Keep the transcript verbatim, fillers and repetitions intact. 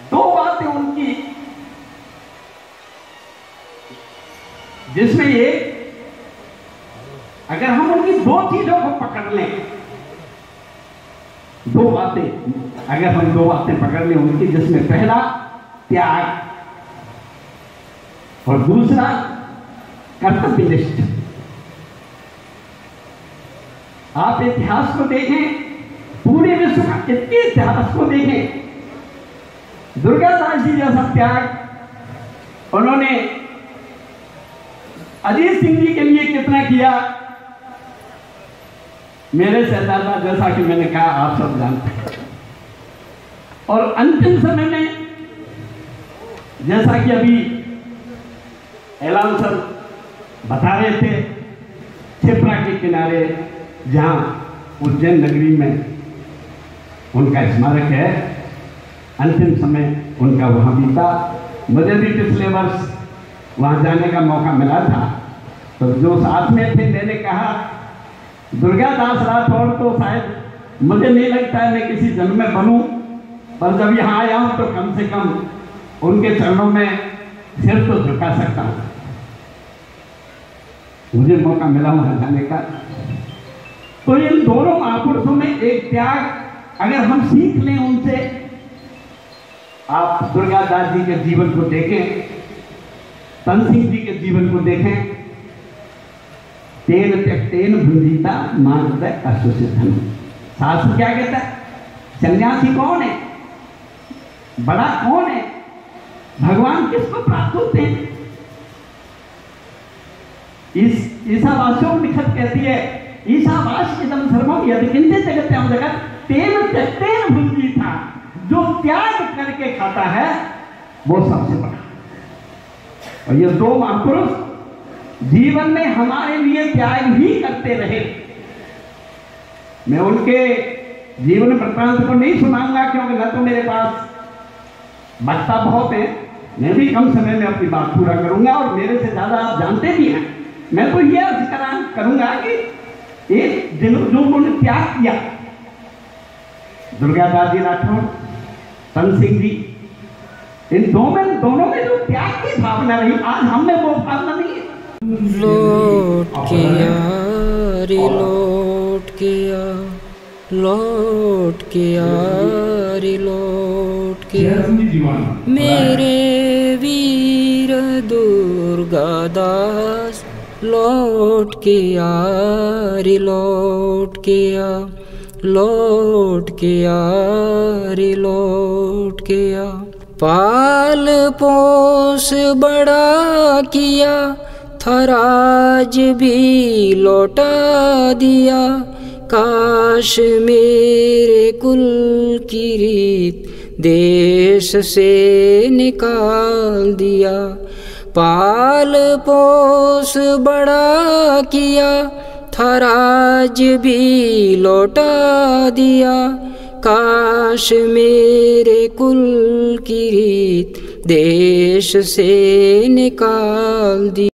दो बातें उनकी, जिसमें ये अगर हम उनकी दो चीजों को पकड़ लें, दो बातें अगर हम दो बातें पकड़ लें उनकी, जिसमें पहला त्याग और दूसरा कर्तव्यनिष्ठ। आप इतिहास को देखें, पूरे विश्व का इतने इतिहास को देखें, दुर्गादास जी जैसा त्याग उन्होंने अजीत सिंह जी के लिए कितना किया, मेरे शहजादा, जैसा कि मैंने कहा आप सब जानते हैं। और अंतिम समय में जैसा कि अभी ऐलान सर बता रहे थे, क्षिप्रा के किनारे जहां उज्जैन नगरी में उनका स्मारक है, अंतिम समय उनका वहां बीता। मुझे भी पिछले वर्ष वहां जाने का मौका मिला था, तो जो साथ में थे मैंने कहा दुर्गादास राठौड़ तो शायद मुझे नहीं लगता है मैं किसी जन्म में बनूं, पर जब यहाँ आया हूं तो कम से कम उनके चरणों में सिर तो झुका सकता हूं। मुझे मौका मिला वहां जाने का। तो इन दोनों महापुरुषों में एक त्याग अगर हम सीख लें उनसे, आप दुर्गादास जी के जीवन को देखें, तन सिंह जी के जीवन को देखें, तेन त्यक्तेन भुंजीता मानवत अश्वसिद्धन। शास्त्र क्या कहता है? सन्यासी कौन है, बड़ा कौन है, भगवान किसको प्राप्त होते हैं? इस ईसावास्यों निखत कहती है, ईसावास इदम धर्मम यदि किंचित जगत्याम जगत तेन त्यक्तेन भुंजीता। जो त्याग करके खाता है वो सबसे बड़ा। और ये दो महापुरुष जीवन में हमारे लिए त्याग ही करते रहे। मैं उनके जीवन वृत्तांत को नहीं सुनाऊंगा, क्योंकि न तो मेरे पास वक्ता बहुत है, मैं भी कम समय में अपनी बात पूरा करूंगा और मेरे से ज्यादा आप जानते भी हैं। मैं तो यह जिक्र करूंगा कि एक दिन जो उन्होंने त्याग किया, दुर्गादास जी राठौड़, तन सिंह जी, इन दोनों में दोनों में जो त्याग की भावना रही, आज हम में वो भावना नहीं है। लौट किया रे लौट किया, लौट किया रे लौट किया, मेरे वीर दुर्गादास लौट किया रे लौट किया, लौट किया रे लौट किया। पाल पोस बड़ा किया, थराज भी लौटा दिया, काश मेरे कुल की रीत देश से निकाल दिया। पाल पोस बड़ा किया, थराज भी लौटा दिया, काश मेरे कुल की रीत देश से निकाल दी।